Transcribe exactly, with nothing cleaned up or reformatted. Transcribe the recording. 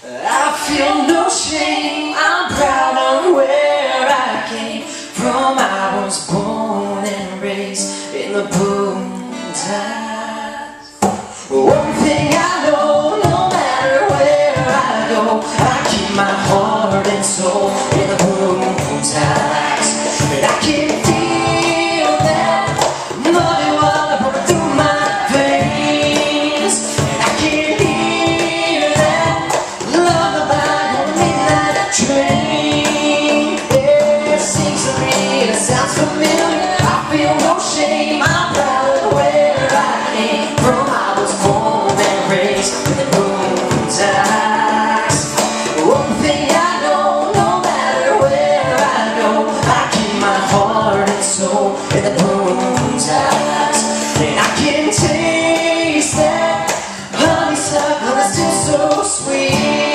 I feel no shame, I'm proud of where I came from. I was born and raised in the boondocks. One thing I know, no matter where I go, I keep my heart and soul in the boondocks. And I can feel that muddy water running through my veins. And I can hear that lullaby on the midnight train. Yeah, it sings to me, it sounds familiar. I feel no shame, I'm proud of where I came from. I was born and raised in the boondocks. One thing I know, no matter where I go, I keep my heart and soul in the boondocks. And I can taste that honeysuckle that's still so sweet.